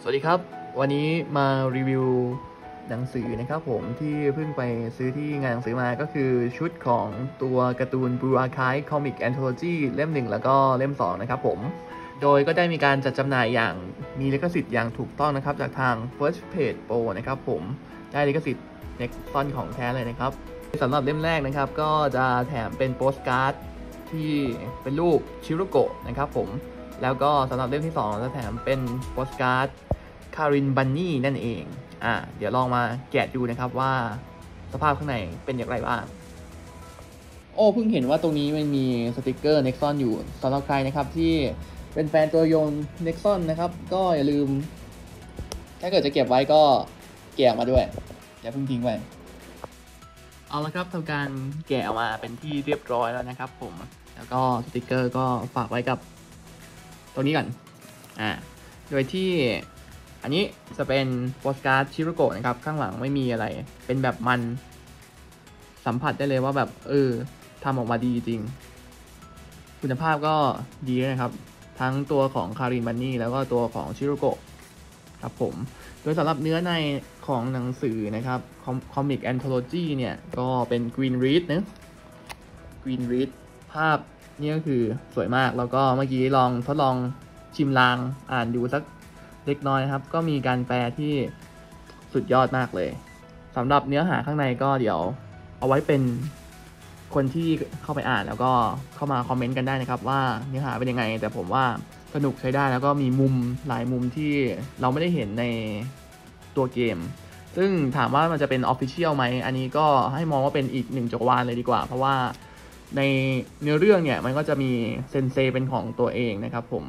วัสดีครับวันนี้มารีวิวหนังสือนะครับผมที่เพิ่งไปซื้อที่งานหนังสือมาก็คือชุดของตัวการ์ตูน Blue Archive Comic Anthology เล่ม 1 แล้วก็เล่ม 2 นะครับผมโดยก็ได้มีการจัดจำหน่ายอย่างมีลิขสิทธิ์อย่างถูกต้องนะครับจากทาง First Page Pro นะครับผมได้ลิขสิทธิ์ Nexon ของแท้เลยนะครับสำหรับเล่มแรกนะครับก็จะแถมเป็นโปสการ์ดที่เป็นรูปชิโรโกะนะครับผมแล้วก็สำหรับเล่มที่ 2 จะแถมเป็นโปสการ์ดคารินบันนี่นั่นเองเดี๋ยวลองมาแกะดูนะครับว่าสภาพข้างในเป็นอย่างไรบ้างเพิ่งเห็นว่าตรงนี้มันมีสติกเกอร์ Nexon อยู่สำหรับใครนะครับที่เป็นแฟนตัวยง Nexon นะครับก็อย่าลืมถ้าเกิดจะเก็บไว้ก็แกะออกมาด้วยอย่าเพิ่งทิ้งไว้เอาละครับทำการแกะออกมาเป็นที่เรียบร้อยแล้วนะครับผมแล้วก็สติกเกอร์ก็ฝากไว้กับตัวนี้ก่อนโดยที่อันนี้จะเป็นโปสการ์ดชิโรโกะนะครับข้างหลังไม่มีอะไรเป็นแบบมันสัมผัสได้เลยว่าแบบทำออกมาดีจริงคุณภาพก็ดีนะครับทั้งตัวของคารินบันนี่แล้วก็ตัวของชิโรโกะครับผมโดยสำหรับเนื้อในของหนังสือนะครับคอมิกแอนโทโลจีเนี่ยก็เป็นกรีนรีดนะกรีนรีดภาพนี่ก็คือสวยมากแล้วก็เมื่อกี้ลองทดลองชิมลางอ่านดูสักเล็กน้อยนะครับก็มีการแปลที่สุดยอดมากเลยสำหรับเนื้อหาข้างในก็เดี๋ยวเอาไว้เป็นคนที่เข้าไปอ่านแล้วก็เข้ามาคอมเมนต์กันได้นะครับว่าเนื้อหาเป็นยังไงแต่ผมว่าสนุกใช้ได้แล้วก็มีมุมหลายมุมที่เราไม่ได้เห็นในตัวเกมซึ่งถามว่ามันจะเป็น Official ไหมอันนี้ก็ให้มองว่าเป็นอีกหนึ่งจักรวาลเลยดีกว่าเพราะว่าในเนื้อเรื่องเนี่ยมันก็จะมีเซนเซเป็นของตัวเองนะครับผม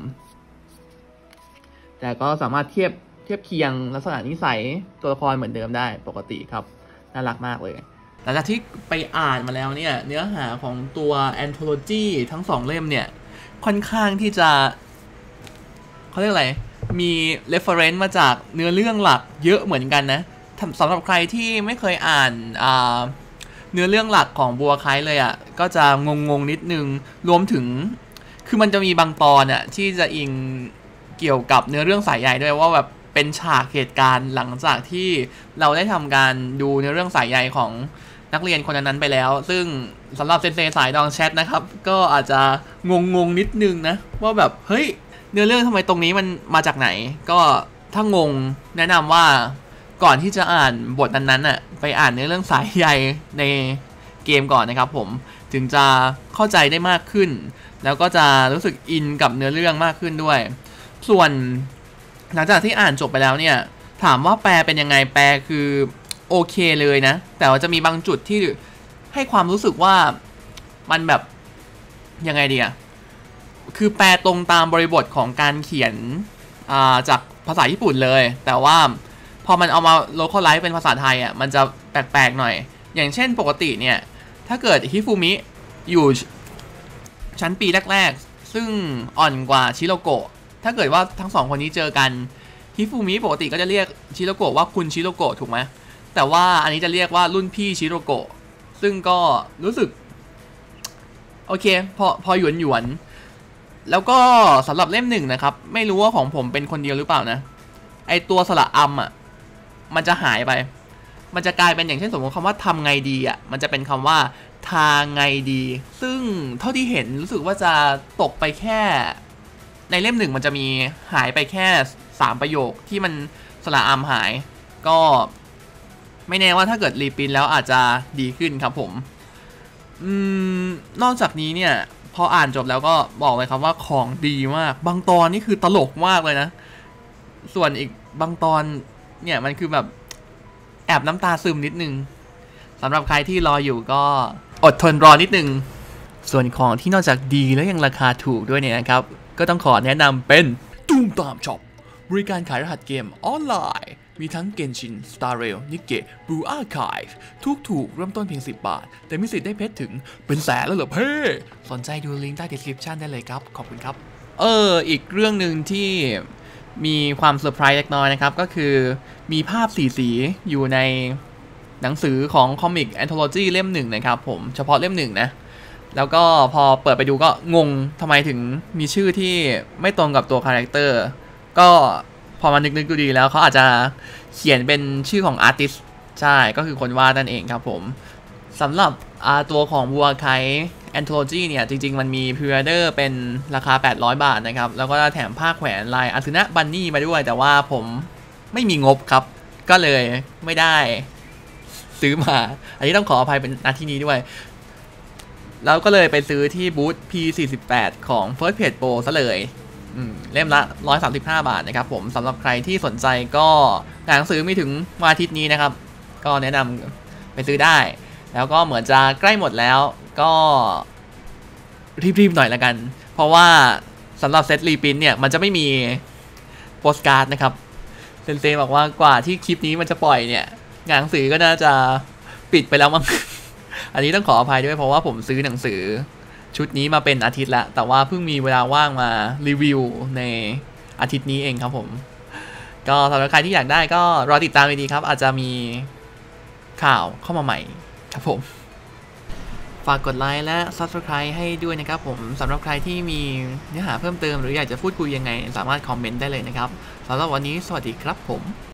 แต่ก็สามารถเทียบเคียงลักษณะนิสัยตัวละครเหมือนเดิมได้ปกติครับน่ารักมากเลยหลังจากที่ไปอ่านมาแล้วเนี่ยเนื้อหาของตัว Anthology ทั้ง2เล่มเนี่ยค่อนข้างที่จะเขาเรียกอะไรมี reference มาจากเนื้อเรื่องหลักเยอะเหมือนกันนะสำหรับใครที่ไม่เคยอ่านเนื้อเรื่องหลักของบัวไคเลยก็จะงงนิดนึงรวมถึงคือมันจะมีบางตอนที่จะอิงเกี่ยวกับเนื้อเรื่องสายใยด้วยว่าแบบเป็นฉากเหตุการณ์หลังจากที่เราได้ทำการดูเนื้อเรื่องสายใยของนักเรียนคนนั้นไปแล้วซึ่งสำหรับเซนเซสายดองแชทนะครับก็อาจจะงงนิดนึงนะว่าแบบเฮ้ยเนื้อเรื่องทำไมตรงนี้มันมาจากไหนก็ถ้างงแนะนำว่าก่อนที่จะอ่านบทนั้นๆไปอ่านเนื้อเรื่องสายใยในเกมก่อนนะครับผมถึงจะเข้าใจได้มากขึ้นแล้วก็จะรู้สึกอินกับเนื้อเรื่องมากขึ้นด้วยส่วนหลังจากที่อ่านจบไปแล้วเนี่ยถามว่าแปลเป็นยังไงแปลคือโอเคเลยนะแต่ว่าจะมีบางจุดที่ให้ความรู้สึกว่ามันแบบยังไงดีคือแปลตรงตามบริบทของการเขียนจากภาษาญี่ปุ่นเลยแต่ว่าพอมันเอามา localize เป็นภาษาไทยมันจะแปลกๆหน่อยอย่างเช่นปกติเนี่ยถ้าเกิดฮิฟูมิอยู่ชั้นปีแรกๆซึ่งอ่อนกว่าชิโรโกะถ้าเกิดว่าทั้ง2คนนี้เจอกันฮิฟูมิปกติก็จะเรียกชิโรโกะว่าคุณชิโรโกะถูกไหมแต่ว่าอันนี้จะเรียกว่ารุ่นพี่ชิโรโกะซึ่งก็รู้สึกโอเคพอหยวนแล้วก็สำหรับเล่ม 1นะครับไม่รู้ว่าของผมเป็นคนเดียวหรือเปล่านะไอตัวสระอัมมันจะหายไปมันจะกลายเป็นอย่างเช่นสมมติคำว่าทำไงดีมันจะเป็นคำว่าทางไงดีซึ่งเท่าที่เห็นรู้สึกว่าจะตกไปแค่ในเล่ม 1มันจะมีหายไปแค่3ประโยคที่มันสระอัมหายก็ไม่แน่ว่าถ้าเกิดรีปรินท์แล้วอาจจะดีขึ้นครับผมนอกจากนี้เนี่ยพออ่านจบแล้วก็บอกเลยครับว่าของดีมากบางตอนนี่คือตลกมากเลยนะส่วนอีกบางตอนเนี่ยมันคือแบบแอบน้ำตาซึมนิดนึงสำหรับใครที่รออยู่ก็อดทนรอนิดนึงส่วนของที่นอกจากดีแล้วยังราคาถูกด้วยเนี่ยนะครับก็ต้องขอแนะนำเป็นตูมตามช็อปบริการขายรหัสเกมออนไลน์มีทั้ง Genshin, Star Rail, Nikke, Blue Archive ถูกเริ่มต้นเพียง10 บาทแต่มีสิทธิ์ได้เพชรถึงเป็นแสนแล้วเหรอเพ่สนใจดูลิงก์ใต้ description ได้เลยครับขอบคุณครับอีกเรื่องหนึ่งที่มีความเซอร์ไพรส์เล็กน้อยนะครับก็คือมีภาพสีอยู่ในหนังสือของ Comic Anthology เล่ม 1นะครับผมเฉพาะเล่ม 1นะแล้วก็พอเปิดไปดูก็งงทำไมถึงมีชื่อที่ไม่ตรงกับตัวคาแรคเตอร์ก็พอมานึกดูดีแล้วเขาอาจจะเขียนเป็นชื่อของอาร์ติสใช่ก็คือคนวาดนั่นเองครับผมสำหรับตัวของบัวไคแอนโทโลจีเนี่ยจริงๆมันมีพรีออเดอร์เป็นราคา800 บาทนะครับแล้วก็แถมผ้าแขวนลายอาซึนะบันนี่มาด้วยแต่ว่าผมไม่มีงบครับก็เลยไม่ได้ซื้อมาอันนี้ต้องขออภัยเป็นนาทีนี้ด้วยแล้วก็เลยไปซื้อที่บูธ P48 ของ First Page Pro ซะเลยเล่มละ135 บาทนะครับผมสำหรับใครที่สนใจก็หนังสือมีถึงวันอาทิตย์นี้นะครับก็แนะนำไปซื้อได้แล้วก็เหมือนจะใกล้หมดแล้วก็รีบๆหน่อยละกันเพราะว่าสำหรับเซตรีพินเนี่ยมันจะไม่มีโปสการ์ดนะครับเซนเซบอกว่ากว่าที่คลิปนี้มันจะปล่อยเนี่ยหนังสือก็น่าจะปิดไปแล้วมั้ง อันนี้ต้องขออภัยด้วยเพราะว่าผมซื้อหนังสือชุดนี้มาเป็นอาทิตย์แล้วแต่ว่าเพิ่งมีเวลาว่างมารีวิวในอาทิตย์นี้เองครับผมก็สำหรับใครที่อยากได้ก็รอติดตามดีๆครับอาจจะมีข่าวเข้ามาใหม่ครับผมฝากกดไลค์และ Subscribe ให้ด้วยนะครับผมสำหรับใครที่มีเนื้อหาเพิ่มเติมหรืออยากจะพูดคุยยังไงสามารถคอมเมนต์ได้เลยนะครับสำหรับวันนี้สวัสดีครับผม